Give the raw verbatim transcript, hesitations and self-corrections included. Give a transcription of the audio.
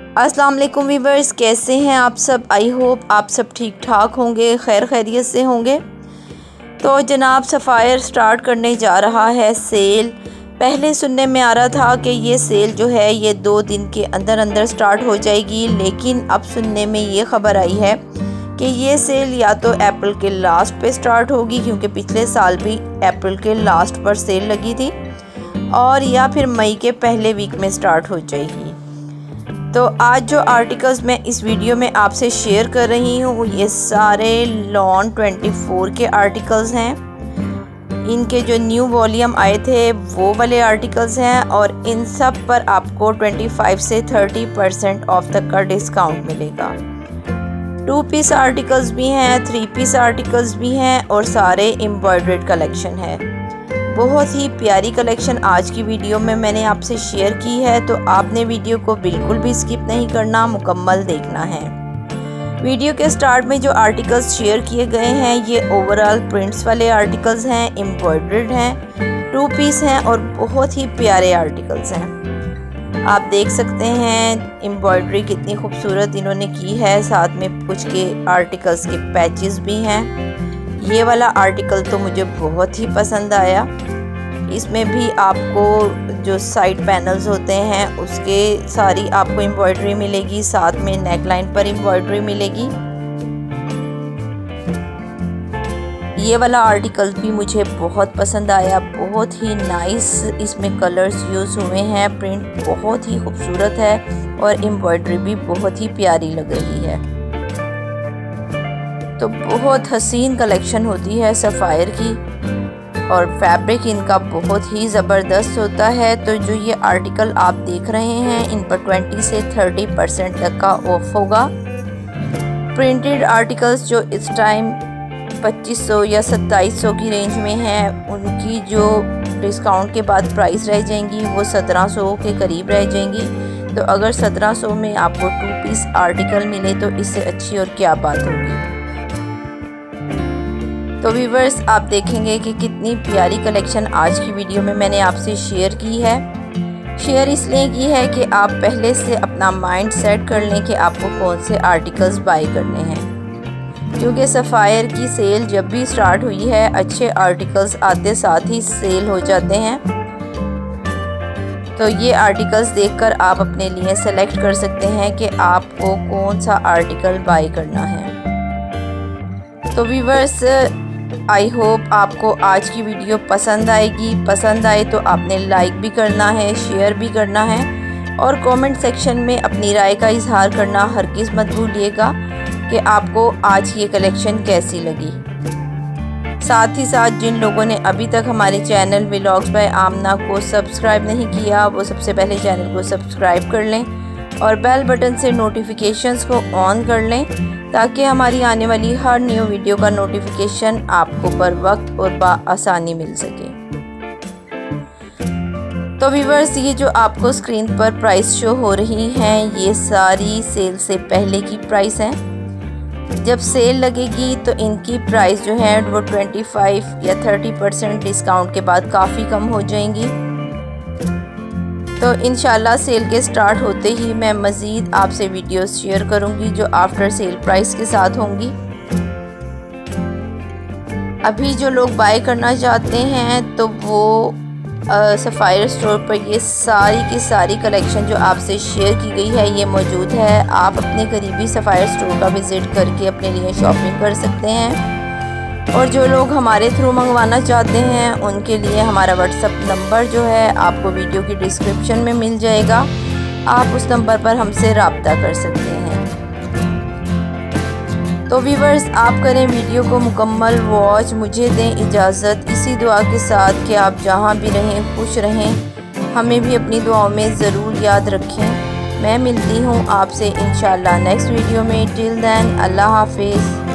अस्सलाम वालेकुम वीवर्स, कैसे हैं आप सब। आई होप आप सब ठीक ठाक होंगे, खैर खैरियत से होंगे। तो जनाब सफ़ायर स्टार्ट करने जा रहा है सेल। पहले सुनने में आ रहा था कि ये सेल जो है ये दो दिन के अंदर अंदर स्टार्ट हो जाएगी, लेकिन अब सुनने में ये ख़बर आई है कि ये सेल या तो अप्रैल के लास्ट पे स्टार्ट होगी, क्योंकि पिछले साल भी अप्रैल के लास्ट पर सेल लगी थी, और या फिर मई के पहले वीक में स्टार्ट हो जाएगी। तो आज जो आर्टिकल्स मैं इस वीडियो में आपसे शेयर कर रही हूँ ये सारे लॉन चौबीस के आर्टिकल्स हैं। इनके जो न्यू वॉल्यूम आए थे वो वाले आर्टिकल्स हैं, और इन सब पर आपको पच्चीस से तीस परसेंट ऑफ तक का डिस्काउंट मिलेगा। टू पीस आर्टिकल्स भी हैं, थ्री पीस आर्टिकल्स भी हैं, और सारे एम्ब्रॉयडर्ड कलेक्शन है। बहुत ही प्यारी कलेक्शन आज की वीडियो में मैंने आपसे शेयर की है, तो आपने वीडियो को बिल्कुल भी स्किप नहीं करना, मुकम्मल देखना है। वीडियो के स्टार्ट में जो आर्टिकल्स शेयर किए गए हैं ये ओवरऑल प्रिंट्स वाले आर्टिकल्स हैं, एम्ब्रॉयडर्ड हैं, टू पीस हैं, और बहुत ही प्यारे आर्टिकल्स हैं। आप देख सकते हैं एम्ब्रॉयडरी कितनी खूबसूरत इन्होंने की है, साथ में कुछ के आर्टिकल्स के पैचेस भी हैं। ये वाला आर्टिकल तो मुझे बहुत ही पसंद आया। इसमें भी आपको जो साइड पैनल्स होते हैं उसके सारी आपको एम्ब्रॉयडरी मिलेगी, साथ में नेक लाइन पर एम्ब्रॉयडरी मिलेगी। ये वाला आर्टिकल भी मुझे बहुत पसंद आया, बहुत ही नाइस इसमें कलर्स यूज़ हुए हैं, प्रिंट बहुत ही खूबसूरत है, और एम्ब्रॉयडरी भी बहुत ही प्यारी लग रही है। तो बहुत हसीन कलेक्शन होती है सफ़ायर की, और फैब्रिक इनका बहुत ही ज़बरदस्त होता है। तो जो ये आर्टिकल आप देख रहे हैं इन पर बीस से तीस परसेंट तक का ऑफ होगा। प्रिंटेड आर्टिकल्स जो इस टाइम पच्चीस सौ या सत्ताईस सौ की रेंज में हैं, उनकी जो डिस्काउंट के बाद प्राइस रह जाएंगी वो सत्रह सौ के करीब रह जाएंगी। तो अगर सत्रह सौ में आपको टू पीस आर्टिकल मिले तो इससे अच्छी और क्या बात होगी। तो व्यूवर्स आप देखेंगे कि कितनी प्यारी कलेक्शन आज की वीडियो में मैंने आपसे शेयर की है। शेयर इसलिए की है कि आप पहले से अपना माइंड सेट कर लें कि आपको कौन से आर्टिकल्स बाय करने हैं, क्योंकि सफ़ायर की सेल जब भी स्टार्ट हुई है अच्छे आर्टिकल्स आते साथ ही सेल हो जाते हैं। तो ये आर्टिकल्स देखकर आप अपने लिए सेलेक्ट कर सकते हैं कि आपको कौन सा आर्टिकल बाय करना है। तो व्यूवर्स आई होप आपको आज की वीडियो पसंद आएगी। पसंद आए तो आपने लाइक भी करना है, शेयर भी करना है, और कमेंट सेक्शन में अपनी राय का इजहार करना हरगिज़ मत भूलिएगा कि आपको आज ये कलेक्शन कैसी लगी। साथ ही साथ जिन लोगों ने अभी तक हमारे चैनल व्लॉग्स बाय आमना को सब्सक्राइब नहीं किया वो सबसे पहले चैनल को सब्सक्राइब कर लें, और बेल बटन से नोटिफिकेशंस को ऑन कर लें, ताकि हमारी आने वाली हर न्यू वीडियो का नोटिफिकेशन आपको बर वक्त और बआसानी मिल सके। तो व्यूवर्स ये जो आपको स्क्रीन पर प्राइस शो हो रही हैं ये सारी सेल से पहले की प्राइस हैं। जब सेल लगेगी तो इनकी प्राइस जो है वो पच्चीस या तीस परसेंट डिस्काउंट के बाद काफ़ी कम हो जाएंगी। तो इंशाल्लाह सेल के स्टार्ट होते ही मैं मज़ीद आपसे वीडियोस शेयर करूंगी जो आफ्टर सेल प्राइस के साथ होंगी। अभी जो लोग बाय करना चाहते हैं तो वो सफ़ायर स्टोर पर ये सारी की सारी कलेक्शन जो आपसे शेयर की गई है ये मौजूद है। आप अपने करीबी सफ़ायर स्टोर का विज़िट करके अपने लिए शॉपिंग कर सकते हैं, और जो लोग हमारे थ्रू मंगवाना चाहते हैं उनके लिए हमारा व्हाट्सअप नंबर जो है आपको वीडियो की डिस्क्रिप्शन में मिल जाएगा। आप उस नंबर पर हमसे रब्ता कर सकते हैं। तो व्यूवर्स आप करें वीडियो को मुकम्मल वॉच, मुझे दें इजाज़त इसी दुआ के साथ कि आप जहां भी रहें खुश रहें, हमें भी अपनी दुआओं में ज़रूर याद रखें। मैं मिलती हूँ आपसे इंशाल्लाह नेक्स्ट वीडियो में। टिल देन अल्लाह हाफिज़।